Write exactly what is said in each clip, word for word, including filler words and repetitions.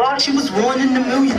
God, she was one in a million.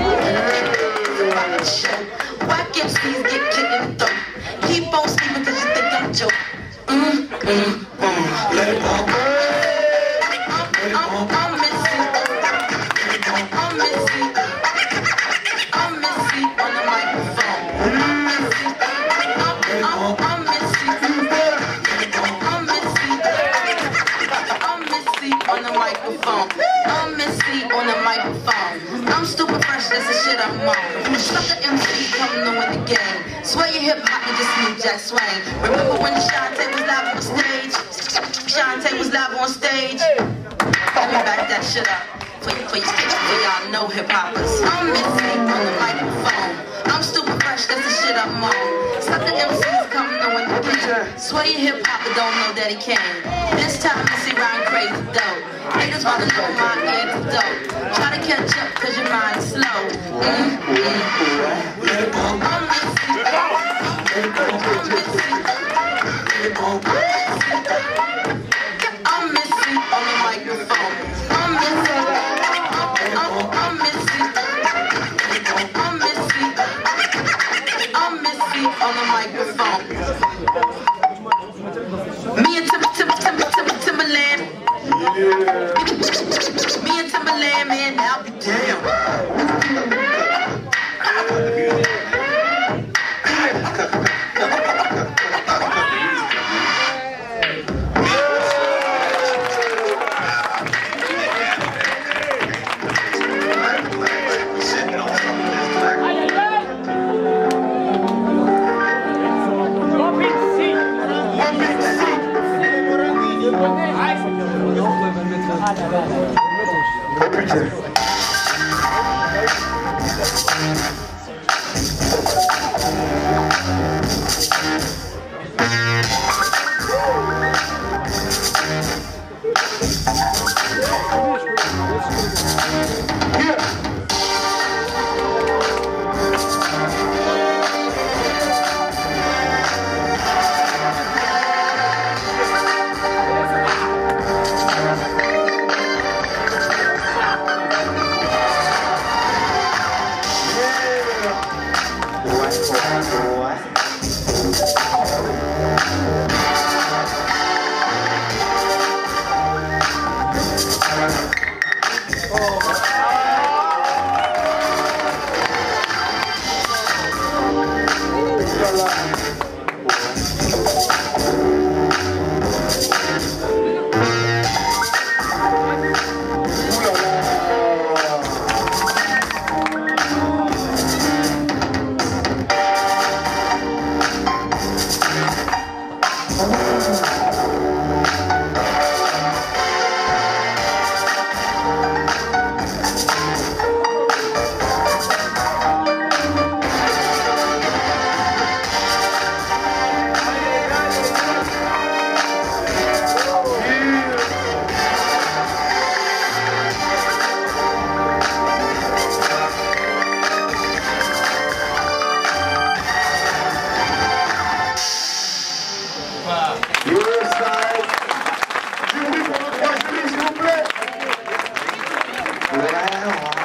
Whack M Cs get kicked in the throat. Keep on sleeping cause you think I'm a joke. Mm, mm, mm. Let it pop. I'm, I'm, I'm Missy. I'm Missy. I'm Missy on the microphone. I'm Missy. I'm, I'm, I'm Missy. I'm Missy. I'm Missy on the microphone. I'm Missy on the microphone. I'm stupid fresh, that's the shit I'm on. Sucker M C coming on with the game. Swear your hip hop, you just knew Jack Swain. Remember when Shantae was live on stage? Shantae was live on stage. Let me back that shit up for, for, for y'all know hip hoppers. I'm Missy on the microphone. I'm stupid fresh, that's the shit I'm on. Sucker M Cs coming on with the game. Swear your hip hopper don't know that he can. This time Missy rhyme crazy dope. Haters wanna know my antidote. Try to catch up cause your mind's slow. Mm, mm. I'm Missy. I'm Missy. I'm Missy on the microphone. I'm Missy. I'm, I'm Missy. I'm Missy. I'm Missy on the microphone. Me and Tim, Tim, Tim, Tim, Timberland. Me and Timberland, man, I'll be damn. Wow.